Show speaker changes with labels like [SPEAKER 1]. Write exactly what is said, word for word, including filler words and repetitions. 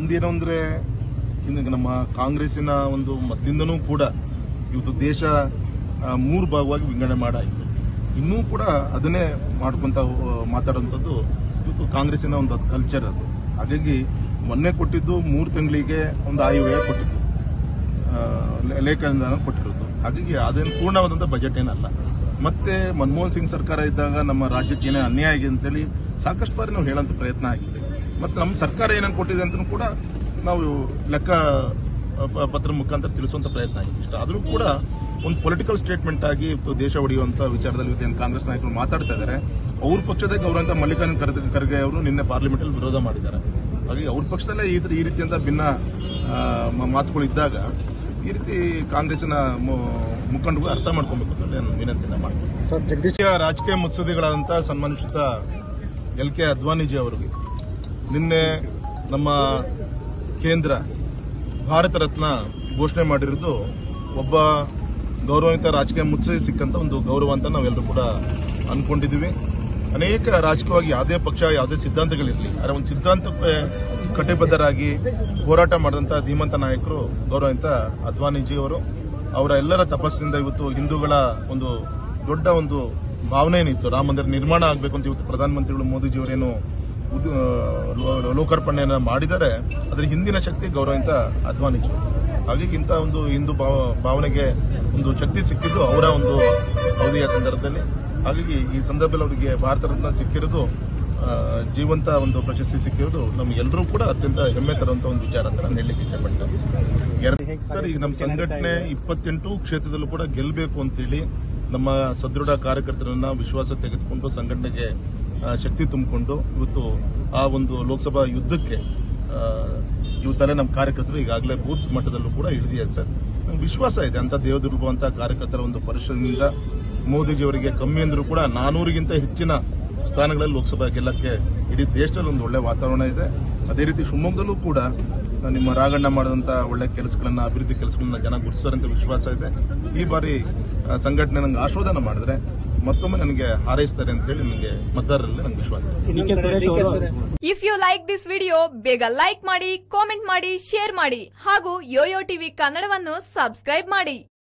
[SPEAKER 1] ಒಂದೇನು ಅಂದ್ರೆ ಇನ್ನು ನಮ್ಮ ಕಾಂಗ್ರೆಸ್ಸಿನ ಒಂದು ಮೊದಲಿಂದನೂ ಕೂಡ ಇವತ್ತು ದೇಶ ಮೂರು ಭಾಗವಾಗಿ ವಿಂಗಡಣೆ ಮಾಡಾಯಿತು. ಇನ್ನೂ ಕೂಡ ಅದನ್ನೇ ಮಾಡ್ಕೊಂತ ಮಾತಾಡುವಂಥದ್ದು ಇವತ್ತು ಕಾಂಗ್ರೆಸ್ಸಿನ ಒಂದು ಕಲ್ಚರ್ ಅದು. ಹಾಗಾಗಿ ಮೊನ್ನೆ ಕೊಟ್ಟಿದ್ದು ಮೂರು ತಿಂಗಳಿಗೆ ಒಂದು ಆಯವ್ಯಯ ಕೊಟ್ಟಿದ್ದು, ಲೇಖನ ಕೊಟ್ಟಿರೋದು. ಹಾಗಾಗಿ ಅದೇನು ಪೂರ್ಣವಾದಂಥ ಬಜೆಟ್ ಏನಲ್ಲ. ಮತ್ತೆ ಮನಮೋಹನ್ ಸಿಂಗ್ ಸರ್ಕಾರ ಇದ್ದಾಗ ನಮ್ಮ ರಾಜ್ಯಕ್ಕೆ ಏನೇ ಅನ್ಯಾಯ ಆಗಿದೆ ಅಂತೇಳಿ ಸಾಕಷ್ಟು ಬಾರಿ ನಾವು ಹೇಳೋಂಥ ಪ್ರಯತ್ನ ಆಗಿದೆ. ಮತ್ತು ನಮ್ಮ ಸರ್ಕಾರ ಏನೇನು ಕೊಟ್ಟಿದೆ ಅಂತ ಕೂಡ ನಾವು ಲೆಕ್ಕ ಪತ್ರ ಮುಖಾಂತರ ತಿಳಿಸುವಂಥ ಪ್ರಯತ್ನ ಆಗಿದೆ. ಇಷ್ಟ ಆದರೂ ಕೂಡ ಒಂದು ಪೊಲಿಟಿಕಲ್ ಸ್ಟೇಟ್ಮೆಂಟ್ ಆಗಿ ಇವತ್ತು ದೇಶ ಹೊಡೆಯುವಂಥ ವಿಚಾರದಲ್ಲಿ ಇವತ್ತು ಏನು ಕಾಂಗ್ರೆಸ್ ನಾಯಕರು ಮಾತಾಡ್ತಾ ಇದ್ದಾರೆ. ಅವ್ರ ಪಕ್ಷದ ಗೌರವಂತ ಮಲ್ಲಿಕಾರ್ಜುನ ಖರ್ಗೆ ಅವರು ನಿನ್ನೆ ಪಾರ್ಲಿಮೆಂಟಲ್ಲಿ ವಿರೋಧ ಮಾಡಿದ್ದಾರೆ. ಹಾಗಾಗಿ ಅವ್ರ ಪಕ್ಷದಲ್ಲೇ ಈ ರೀತಿಯಂತ ಭಿನ್ನ ಮಾತುಗಳಿದ್ದಾಗ ಈ ರೀತಿ ಕಾಂಗ್ರೆಸ್ಸಿನ ಮುಖಂಡರು ಅರ್ಥ ಮಾಡ್ಕೊಬೇಕು ಅಂತ ನಾನು ವಿನಂತಿನ ಮಾಡ್ತೀನಿ.
[SPEAKER 2] ಸರ್, ಜಗದೀಶ್
[SPEAKER 1] ರಾಜಕೀಯ ಮುತ್ಸದ್ದಿಗಳಾದಂಥ ಸನ್ಮಾನಿತ ಎಲ್ ಕೆ ಅದ್ವಾನಿಜಿ ಅವರಿಗೆ ನಿನ್ನೆ ನಮ್ಮ ಕೇಂದ್ರ ಭಾರತ ರತ್ನ ಘೋಷಣೆ ಮಾಡಿರೋದು ಒಬ್ಬ ಗೌರವಿತ ರಾಜಕೀಯ ಮುತ್ಸದ್ದಿ ಸಿಕ್ಕಂತ ಒಂದು ಗೌರವ ಅಂತ ನಾವೆಲ್ಲರೂ ಕೂಡ ಅನ್ಕೊಂಡಿದ್ದೀವಿ. ಅನೇಕ ರಾಜಕೀಯವಾಗಿ ಯಾವುದೇ ಪಕ್ಷ ಯಾವುದೇ ಸಿದ್ಧಾಂತಗಳಿರಲಿ, ಆದರೆ ಒಂದು ಸಿದ್ಧಾಂತಕ್ಕೆ ಕಟಿಬದ್ಧರಾಗಿ ಹೋರಾಟ ಮಾಡಿದಂಥ ಧೀಮಂತ ನಾಯಕರು ಗೌರವಿತ ಅದ್ವಾನಿಜಿ ಅವರು. ಅವರ ಎಲ್ಲರ ತಪಸ್ಸಿನಿಂದ ಇವತ್ತು ಹಿಂದೂಗಳ ಒಂದು ದೊಡ್ಡ ಒಂದು ಭಾವನೆ ಏನಿತ್ತು, ರಾಮ ಮಂದಿರ ನಿರ್ಮಾಣ ಆಗಬೇಕು ಅಂತ ಇವತ್ತು ಪ್ರಧಾನಮಂತ್ರಿಗಳು ಮೋದಿಜಿಯವರೇನು ಲೋಕಾರ್ಪಣೆಯನ್ನು ಮಾಡಿದರೆ ಅದರ ಹಿಂದಿನ ಶಕ್ತಿ ಗೌರವಿತ ಅದ್ವಾನಿಜಿ. ಹಾಗಾಗಿ ಇಂಥ ಒಂದು ಹಿಂದೂ ಭಾವನೆಗೆ ಒಂದು ಶಕ್ತಿ ಸಿಕ್ಕಿದ್ದು ಅವರ ಒಂದು ಅವಧಿಯ ಸಂದರ್ಭದಲ್ಲಿ. ಹಾಗಾಗಿ ಈ ಸಂದರ್ಭದಲ್ಲಿ ಅವರಿಗೆ ಭಾರತ ರತ್ನ ಸಿಕ್ಕಿರೋದು, ಜೀವಂತ ಒಂದು ಪ್ರಶಸ್ತಿ ಸಿಕ್ಕಿರೋದು ನಮಗೆಲ್ಲರೂ ಕೂಡ ಅತ್ಯಂತ ಹೆಮ್ಮೆ ತರುವಂತ ಒಂದು ವಿಚಾರ ಅಂತ ನಾನು ಹೇಳಲಿಕ್ಕೆ ಇಷ್ಟಪಡ್ತೇನೆ. ಸರ್, ಈಗ ನಮ್ಮ ಸಂಘಟನೆ ಇಪ್ಪತ್ತೆಂಟು ಕ್ಷೇತ್ರದಲ್ಲೂ ಕೂಡ ಗೆಲ್ಲಬೇಕು ಅಂತೇಳಿ ನಮ್ಮ ಸದೃಢ ಕಾರ್ಯಕರ್ತರನ್ನ ವಿಶ್ವಾಸ ತೆಗೆದುಕೊಂಡು ಸಂಘಟನೆಗೆ ಶಕ್ತಿ ತುಂಬಿಕೊಂಡು ಇವತ್ತು ಆ ಒಂದು ಲೋಕಸಭಾ ಯುದ್ಧಕ್ಕೆ ಇವತ್ತಲ್ಲೇ ನಮ್ಮ ಕಾರ್ಯಕರ್ತರು ಈಗಾಗಲೇ ಬೂತ್ ಮಟ್ಟದಲ್ಲೂ ಕೂಡ ಇಳಿದಿದ್ದಾರೆ. ಸರ್, ನಮ್ಗೆ ವಿಶ್ವಾಸ ಇದೆ ಅಂತ ದೇವದುರ್ಗುವಂತ ಕಾರ್ಯಕರ್ತರ ಒಂದು ಪರಿಶ್ರಮದಿಂದ ಮೋದಿಜಿಯವರಿಗೆ ಕಮ್ಮಿ ಅಂದ್ರೂ ಕೂಡ ನಾನೂರಿಗಿಂತ ಹೆಚ್ಚಿನ ಸ್ಥಾನಗಳಲ್ಲಿ ಲೋಕಸಭಾ ಗೆಲ್ಲಕ್ಕೆ ಇಡೀ ದೇಶದಲ್ಲಿ ಒಂದು ಒಳ್ಳೆ ವಾತಾವರಣ ಇದೆ. ಅದೇ ರೀತಿ ಶಿವಮೊಗ್ಗದಲ್ಲೂ ಕೂಡ ನಿಮ್ಮ ರಾಘಣ್ಣ ಮಾಡಿದಂಥ ಒಳ್ಳೆ ಕೆಲಸಗಳನ್ನ, ಅಭಿವೃದ್ಧಿ ಕೆಲಸಗಳನ್ನ ಜನ ಗುರುತಿಸ್ತಾರೆ ಅಂತ ವಿಶ್ವಾಸ ಇದೆ. ಈ ಬಾರಿ ಸಂಘಟನೆ ನಂಗೆ ಆಶೋಧನ ಮಾಡಿದ್ರೆ ಮತ್ತೊಮ್ಮೆ ನನಗೆ ಹಾರೈಸ್ತಾರೆ ಅಂತ ಹೇಳಿ ನನಗೆ ಮತದಾರರಲ್ಲಿ ನಂಗೆ ವಿಶ್ವಾಸ ಇದೆ.
[SPEAKER 3] If you like this video, ಬೇಗ ಲೈಕ್ ಮಾಡಿ, ಕಾಮೆಂಟ್ ಮಾಡಿ, ಶೇರ್ ಮಾಡಿ ಹಾಗೂ ಯೋಯೋ ಟಿವಿ ಕನ್ನಡವನ್ನು ಸಬ್ಸ್ಕ್ರೈಬ್ ಮಾಡಿ.